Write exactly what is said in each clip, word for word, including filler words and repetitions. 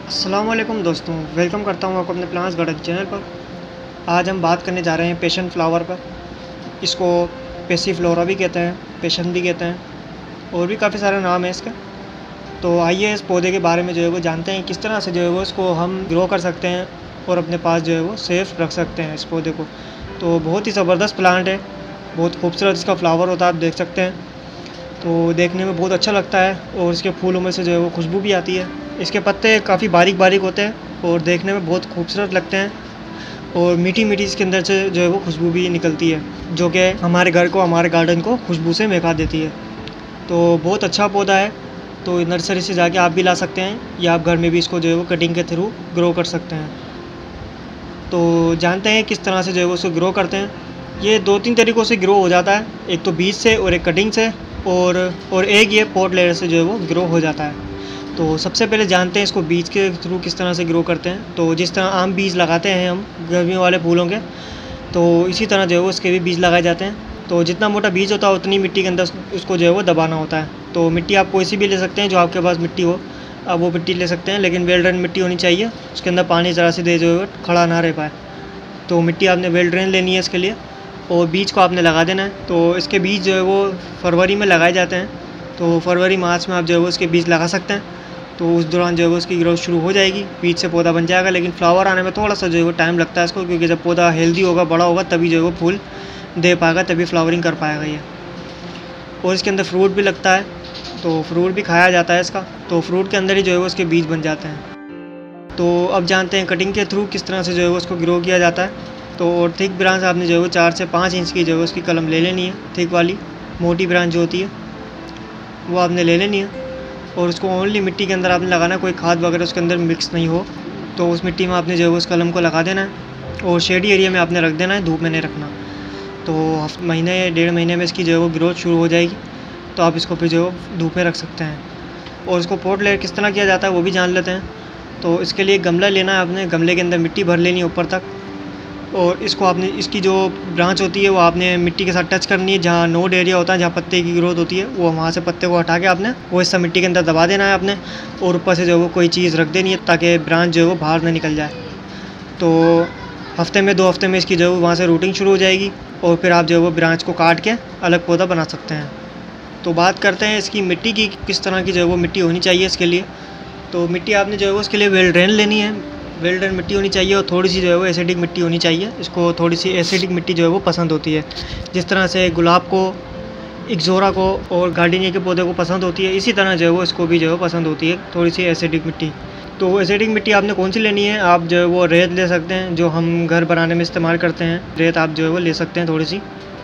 अस्सलाम वालेकुम दोस्तों, वेलकम करता हूँ आपको अपने प्लांट्स गार्डन चैनल पर। आज हम बात करने जा रहे हैं पैशन फ्लावर पर। इसको पैसिफ्लोरा भी कहते हैं, पैशन भी कहते हैं और भी काफ़ी सारे नाम हैं इसके। तो आइए इस पौधे के बारे में जो है वो जानते हैं, किस तरह से जो है वो इसको हम ग्रो कर सकते हैं और अपने पास जो है वो सेफ़ रख सकते हैं इस पौधे को। तो बहुत ही ज़बरदस्त प्लांट है, बहुत खूबसूरत इसका फ्लावर होता है, आप देख सकते हैं। तो देखने में बहुत अच्छा लगता है और इसके फूलों में से जो है वो खुशबू भी आती है। इसके पत्ते काफ़ी बारीक बारीक होते हैं और देखने में बहुत खूबसूरत लगते हैं और मीठी मीठी इसके अंदर से जो है वो खुशबू भी निकलती है, जो कि हमारे घर को, हमारे गार्डन को खुशबू से महका देती है। तो बहुत अच्छा पौधा है। तो नर्सरी से जाके आप भी ला सकते हैं या आप घर में भी इसको जो है वो कटिंग के थ्रू ग्रो कर सकते हैं। तो जानते हैं किस तरह से जो है वो उसको ग्रो करते हैं। ये दो तीन तरीक़ों से ग्रो हो जाता है, एक तो बीज से और एक कटिंग से, और और एक ये पॉट लेयर से जो है वो ग्रो हो जाता है। तो सबसे पहले जानते हैं इसको बीज के थ्रू किस तरह से ग्रो करते हैं। तो जिस तरह आम बीज लगाते हैं हम गर्मियों वाले फूलों के, तो इसी तरह जो है वो इसके भी बीज लगाए जाते हैं। तो जितना मोटा बीज होता है उतनी मिट्टी के अंदर उसको जो है वो दबाना होता है। तो मिट्टी आप कोई सी भी ले सकते हैं, जो आपके पास मिट्टी हो आप वो मिट्टी ले सकते हैं, लेकिन वेल ड्रेन मिट्टी होनी चाहिए, उसके अंदर पानी ज़रा सी दे जो है खड़ा ना रह पाए। तो मिट्टी आपने वेल ड्रेन लेनी है इसके लिए और बीज को आपने लगा देना है। तो इसके बीज जो है वो फरवरी में लगाए जाते हैं। तो फरवरी मार्च में आप जो है वो इसके बीज लगा सकते हैं। तो उस दौरान जो है वो उसकी ग्रोथ शुरू हो जाएगी, बीज से पौधा बन जाएगा। लेकिन फ्लावर आने में थोड़ा सा जो है वो टाइम लगता है इसको, क्योंकि जब पौधा हेल्दी होगा, बड़ा होगा, तभी जो है वो फूल दे पाएगा, तभी फ्लावरिंग कर पाएगा ये। और इसके अंदर फ्रूट भी लगता है, तो फ्रूट भी खाया जाता है इसका। तो फ्रूट के अंदर ही जो है वो उसके बीज बन जाते हैं। तो अब जानते हैं कटिंग के थ्रू किस तरह से जो है वो उसको ग्रो किया जाता है। तो और थिक ब्रांच आपने जो है वो चार से पाँच इंच की जो है उसकी कलम ले लेनी है, थिक वाली मोटी ब्रांच जो होती है वो आपने ले लेनी है। और उसको ओनली मिट्टी के अंदर आपने लगाना है, कोई खाद वगैरह उसके अंदर मिक्स नहीं हो। तो उस मिट्टी में आपने जो है उस कलम को लगा देना है और शेडी एरिया में आपने रख देना है, धूप में नहीं रखना। तो महीने या डेढ़ महीने में इसकी जो है वो ग्रोथ शुरू हो जाएगी, तो आप इसको फिर जो है धूप में रख सकते हैं। और इसको पॉट लेयर किस तरह किया जाता है वो भी जान लेते हैं। तो इसके लिए गमला लेना है आपने, गमले के अंदर मिट्टी भर लेनी है ऊपर तक, और इसको आपने इसकी जो ब्रांच होती है वो आपने मिट्टी के साथ टच करनी है। जहाँ नोड एरिया होता है, जहाँ पत्ते की ग्रोथ होती है, वो वहाँ से पत्ते को हटा के आपने वो हिस्सा मिट्टी के अंदर दबा देना है आपने, और ऊपर से जो है वो कोई चीज़ रख देनी है ताकि ब्रांच जो है वो बाहर ना निकल जाए। तो हफ्ते में दो हफ्ते में इसकी जो है वहाँ से रूटिंग शुरू हो जाएगी और फिर आप जो है वो ब्रांच को काट के अलग पौधा बना सकते हैं। तो बात करते हैं इसकी मिट्टी की, किस तरह की जो है वो मिट्टी होनी चाहिए इसके लिए। तो मिट्टी आपने जो है वो उसके लिए वेल ड्रेन लेनी है, वेल ड्रेन मिट्टी होनी चाहिए और थोड़ी सी जो है वो एसिडिक मिट्टी होनी चाहिए। इसको थोड़ी सी एसिडिक मिट्टी जो है वो पसंद होती है, जिस तरह से गुलाब को, इक्ज़ोरा को और गार्डनिया के पौधे को पसंद होती है, इसी तरह जो है वो इसको भी जो है पसंद होती है थोड़ी सी एसिडिक मिट्टी। तो एसिडिक मिट्टी आपने कौन सी लेनी है, आप जो है वो रेत ले सकते हैं, जो हम घर बनाने में इस्तेमाल करते हैं, रेत आप जो है वो ले सकते हैं थोड़ी सी,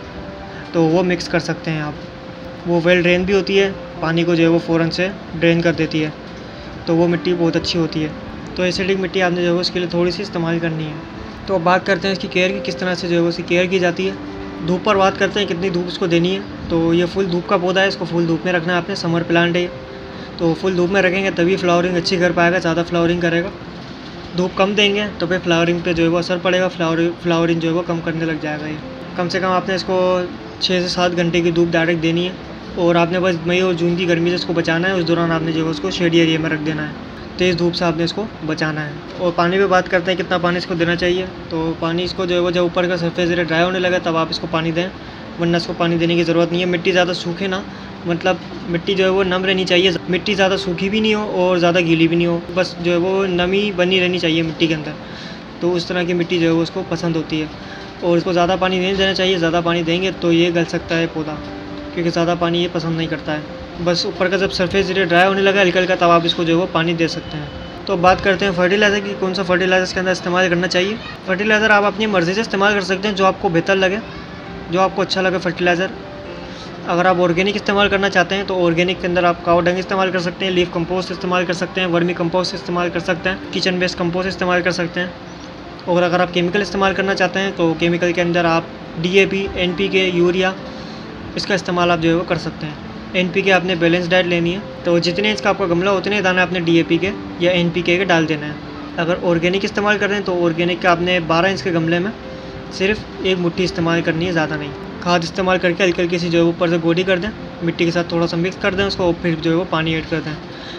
तो वो मिक्स कर सकते हैं आप। वो वेल ड्रेन भी होती है, पानी को जो है वो फ़ौरन से ड्रेन कर देती है, तो वो मिट्टी बहुत अच्छी होती है। तो एसिडिक मिट्टी आपने जो है उसके लिए थोड़ी सी इस्तेमाल करनी है। तो अब बात करते हैं इसकी केयर की, किस तरह से जो है उसकी केयर की जाती है। धूप पर बात करते हैं, कितनी धूप इसको देनी है। तो ये फुल धूप का पौधा है, इसको फुल धूप में रखना है आपने, समर प्लांट है। तो फुल धूप में रखेंगे तभी फ्लावरिंग अच्छी कर पाएगा, ज़्यादा फ्लावरिंग करेगा। धूप कम देंगे तो फिर फ्लावरिंग पे जो है वो असर पड़ेगा, फ्लावरिंग फ्लावरिंग जो है वो कम करने लग जाएगा। ये कम से कम आपने इसको छः से सात घंटे की धूप डायरेक्ट देनी है और आपने बस मई और जून की गर्मी से इसको बचाना है। उस दौरान आपने जो है उसको शेडी एरिया में रख देना है, तेज़ धूप से आपने इसको बचाना है। और पानी पे बात करते हैं, कितना पानी इसको देना चाहिए। तो पानी इसको जो है वो जब ऊपर का सरफेस एरिया ड्राई होने लगे तब आप इसको पानी दें, वरना इसको पानी देने की ज़रूरत नहीं है। मिट्टी ज़्यादा सूखे ना, मतलब मिट्टी जो है वो नम रहनी चाहिए, मिट्टी ज़्यादा सूखी भी नहीं हो और ज़्यादा गीली भी नहीं हो, बस जो है वो नमी बनी रहनी चाहिए मिट्टी के अंदर। तो उस तरह की मिट्टी जो है वो उसको पसंद होती है। और इसको ज़्यादा पानी नहीं देना चाहिए, ज़्यादा पानी देंगे तो ये गल सकता है पौधा, क्योंकि ज़्यादा पानी ये पसंद नहीं करता है। बस ऊपर का जब सरफेस एरिया ड्राई होने लगा हल्का हल्का, तब आप इसको जो है वो पानी दे सकते हैं। तो बात करते हैं फर्टिलाइज़र की, कौन सा फर्टिलाइज़र इसके अंदर इस्तेमाल करना चाहिए। फर्टिलाइज़र आप अपनी मर्ज़ी से इस्तेमाल कर सकते हैं, जो आपको बेहतर लगे, जो आपको अच्छा लगे फर्टिलाइज़र। अगर आप ऑर्गेनिक इस्तेमाल करना चाहते हैं तो ऑर्गेनिक के अंदर आप काऊ डंग इस्तेमाल कर सकते हैं, लीफ कंपोस्ट इस्तेमाल कर सकते हैं, वर्मी कंपोस्ट इस्तेमाल कर सकते हैं, किचन वेस्ट कंपोस्ट इस्तेमाल कर सकते हैं। और अगर आप केमिकल इस्तेमाल करना चाहते हैं तो केमिकल के अंदर आप D A P, N P K, urea, इसका इस्तेमाल आप जो है वो कर सकते हैं। एन पी के आपने बैलेंस डाइट लेनी है, तो जितने इंच का आपका गमला उतने दाने आपने डी ए पी के या एन पी के के डाल देना है। अगर ऑर्गेनिक इस्तेमाल कर रहे हैं तो ऑर्गेनिक का आपने बारह इंच के गमले में सिर्फ एक मुट्ठी इस्तेमाल करनी है, ज़्यादा नहीं। खाद इस्तेमाल करके हल्की हल्की सी जो है ऊपर से गोडी कर दें, मिट्टी के साथ थोड़ा सा मिक्स कर दें उसको, और फिर जो है वो पानी ऐड कर दें।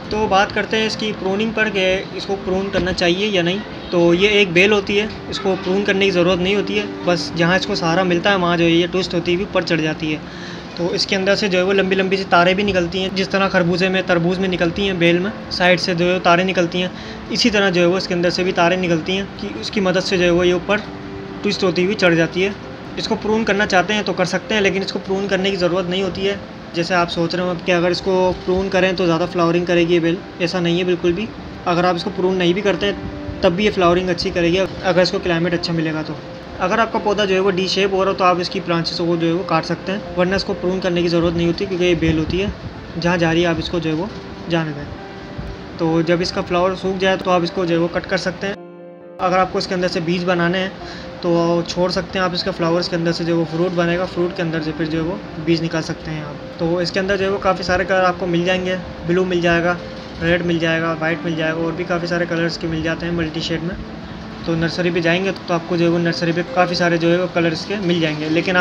तो बात करते हैं इसकी प्रूनिंग पर कि इसको प्रून करना चाहिए या नहीं। तो ये एक बेल होती है, इसको प्रून करने की ज़रूरत नहीं होती है, बस जहाँ इसको सहारा मिलता है वहाँ जो है ये ट्विस्ट होती हुई ऊपर चढ़ जाती है। तो इसके अंदर से जो है वो लंबी लंबी सी तारें भी निकलती हैं, जिस तरह खरबूजे में तरबूज में निकलती हैं बेल में साइड से जो है तारें निकलती हैं, इसी तरह जो है वो इसके अंदर से भी तारें निकलती हैं कि उसकी मदद से जो है वो ये ऊपर ट्विस्ट होती हुई चढ़ जाती है। इसको प्रून करना चाहते हैं तो कर सकते हैं, लेकिन इसको प्रून करने की ज़रूरत नहीं होती है। जैसे आप सोच रहे हो कि अगर इसको प्रून करें तो ज़्यादा फ्लावरिंग करेगी ये बेल, ऐसा नहीं है बिल्कुल भी। अगर आप इसको प्रून नहीं भी करते हैं तब भी ये फ्लावरिंग अच्छी करेगी, अगर इसको क्लाइमेट अच्छा मिलेगा तो। अगर आपका पौधा जो है वो डी शेप हो रहा हो तो आप इसकी ब्रांचेस को जो है वो काट सकते हैं, वरना इसको प्रून करने की ज़रूरत नहीं होती, क्योंकि ये बेल होती है, जहाँ जा रही है आप इसको जो है वो जाने दें। तो जब इसका फ्लावर सूख जाए तो आप इसको जो है वो कट कर सकते हैं। अगर आपको इसके अंदर से बीज बनाने हैं तो छोड़ सकते हैं आप इसका फ्लावर्स के अंदर से जो वो फ्रूट बनेगा, फ्रूट के अंदर से फिर जो है वो बीज निकाल सकते हैं आप। तो इसके अंदर जो है वो काफ़ी सारे कलर आपको मिल जाएंगे, ब्लू मिल जाएगा, रेड मिल जाएगा, वाइट मिल जाएगा, और भी काफ़ी सारे कलर्स के मिल जाते हैं मल्टी शेड में। तो नर्सरी पे जाएंगे तो आपको जो है वो नर्सरी पे काफ़ी सारे जो है वो कलर्स के मिल जाएंगे, लेकिन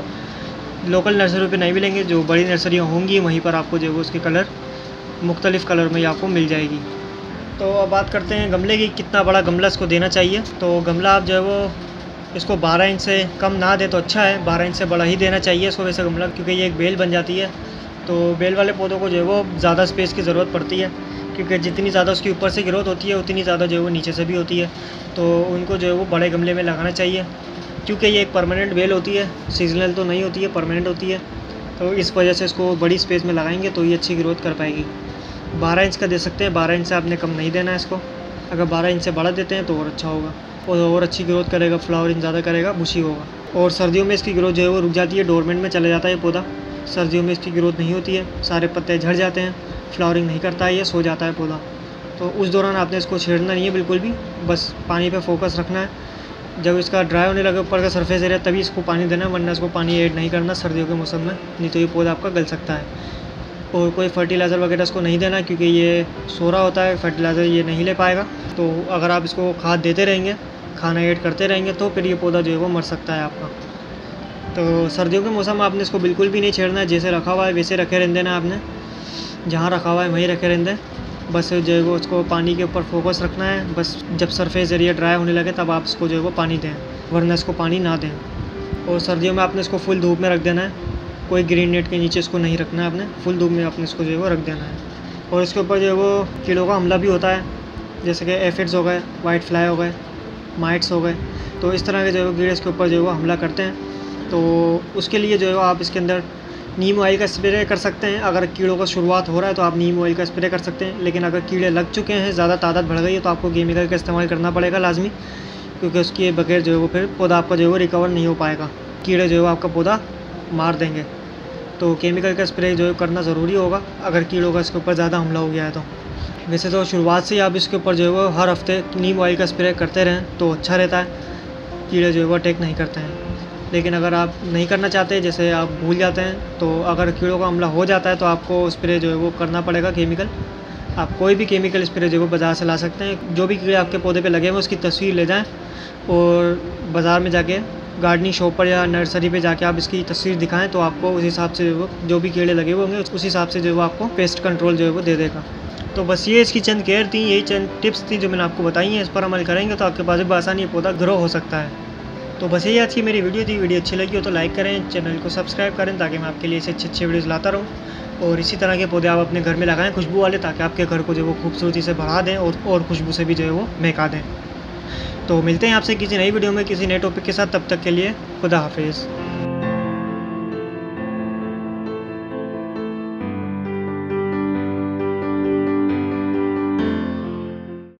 आपको लोकल नर्सरी पे नहीं मिलेंगे। जो बड़ी नर्सरियाँ होंगी वहीं पर आपको जो है वो उसके कलर मुख्तलिफ़ कलर में आपको मिल जाएगी। तो अब बात करते हैं गमले की, कितना बड़ा गमला इसको देना चाहिए। तो गमला आप जो है वो इसको बारह इंच से कम ना दे तो अच्छा है, बारह इंच से बड़ा ही देना चाहिए इसको वैसे गमला, क्योंकि ये एक बेल बन जाती है। तो बेल वाले पौधों को जो है वो ज़्यादा स्पेस की ज़रूरत पड़ती है, क्योंकि जितनी ज़्यादा उसकी ऊपर से ग्रोथ होती है उतनी ज़्यादा जो है वो नीचे से भी होती है। तो उनको जो है वो बड़े गमले में लगाना चाहिए, क्योंकि ये एक परमानेंट बेल होती है, सीजनल तो नहीं होती है, परमानेंट होती है। तो इस वजह से इसको बड़ी स्पेस में लगाएंगे तो ये अच्छी ग्रोथ कर पाएगी। बारह इंच का दे सकते हैं, बारह इंच से आपने कम नहीं देना है इसको। अगर बारह इंच से बड़ा देते हैं तो और अच्छा होगा, और और अच्छी ग्रोथ करेगा, फ्लावरिंग ज़्यादा करेगा, बुशी होगा। और सर्दियों में इसकी ग्रोथ जो है वो रुक जाती है, डोरमेंट में चला जाता है ये पौधा। सर्दियों में इसकी ग्रोथ नहीं होती है, सारे पत्ते झड़ जाते हैं, फ्लावरिंग नहीं करता है, ये सो जाता है पौधा। तो उस दौरान आपने इसको छेड़ना नहीं है बिल्कुल भी, बस पानी पे फोकस रखना है। जब इसका ड्राई होने लगे ऊपर का सरफेस एरिया तभी इसको पानी देना है, वरना इसको पानी ऐड नहीं करना सर्दियों के मौसम में, नहीं तो ये पौधा आपका गल सकता है। और कोई फर्टिलाइज़र वगैरह इसको नहीं देना, क्योंकि ये सोरा होता है, फर्टिलाइज़र ये नहीं ले पाएगा। तो अगर आप इसको खाद देते रहेंगे, खाना ऐड करते रहेंगे, तो फिर ये पौधा जो है वो मर सकता है आपका। तो सर्दियों के मौसम में आपने इसको बिल्कुल भी नहीं छेड़ना है, जैसे रखा हुआ है वैसे रखे रहने देना आपने, जहाँ रखा हुआ है वहीं रखे रहने दें। बस जो है वो उसको पानी के ऊपर फोकस रखना है, बस जब सरफेस एरिया ड्राई होने लगे तब आप इसको जो है वो पानी दें, वरना इसको पानी ना दें। और सर्दियों में आपने इसको फुल धूप में रख देना है, कोई ग्रीन नेट के नीचे इसको नहीं रखना है आपने, फुल धूप में आपने इसको जो है वो रख देना है। और इसके ऊपर जो है वो कीड़ों का हमला भी होता है, जैसे कि एफिड्स हो गए, वाइट फ्लाई हो गए, माइट्स हो गए। तो इस तरह के जो है वो कीड़े इसके ऊपर जो है वो हमला करते हैं। तो उसके लिए जो है वो आप इसके अंदर नीम ऑयल का स्प्रे कर सकते हैं। अगर कीड़ों का शुरुआत हो रहा है तो आप नीम ऑयल का स्प्रे कर सकते हैं, लेकिन अगर कीड़े लग चुके हैं, ज़्यादा तादाद बढ़ गई है, तो आपको केमिकल का इस्तेमाल करना पड़ेगा लाजमी, क्योंकि उसके बगैर जो है वो फिर पौधा आपका जो है वो रिकवर नहीं हो पाएगा, कीड़े जो है वो आपका पौधा मार देंगे। तो केमिकल का स्प्रे जो है करना ज़रूरी होगा अगर कीड़ों का इसके ऊपर ज़्यादा हमला हो गया है तो। वैसे तो शुरुआत से ही आप इसके ऊपर जो है वो हर हफ्ते नीम ऑयल का स्प्रे करते रहें तो अच्छा रहता है, कीड़े जो है वो अटैक नहीं करते हैं। लेकिन अगर आप नहीं करना चाहते, जैसे आप भूल जाते हैं, तो अगर कीड़ों का हमला हो जाता है तो आपको स्प्रे जो है वो करना पड़ेगा केमिकल। आप कोई भी केमिकल स्प्रे जो है वो बाज़ार से ला सकते हैं। जो भी कीड़े आपके पौधे पे लगे हुए उसकी तस्वीर ले जाएं और बाज़ार में जाके गार्डनिंग शॉप पर या नर्सरी पे जाके आप इसकी तस्वीर दिखाएं, तो आपको उस हिसाब से जो वो जो भी कीड़े लगे हुए होंगे उस हिसाब से जो वो आपको पेस्ट कंट्रोल जो है वो दे देगा। तो बस ये इसकी चंद केयर थी, यही चंद टिप्स थी जो मैंने आपको बताई हैं। इस पर अमल करेंगे तो आपके पास भी आसानी पौधा ग्रो हो सकता है। तो बस यही आज की मेरी वीडियो थी। वीडियो अच्छी लगी हो तो लाइक करें, चैनल को सब्सक्राइब करें, ताकि मैं आपके लिए ऐसे अच्छे अच्छे वीडियोज़ लाता रहूँ। और इसी तरह के पौधे आप अपने घर में लगाएं खुशबू वाले, ताकि आपके घर को जो वो खूबसूरती से बढ़ा दें और और खुशबू से भी जो है वो महका दें। तो मिलते हैं आपसे किसी नई वीडियो में किसी नए टॉपिक के साथ, तब तक के लिए खुदा हाफिज़।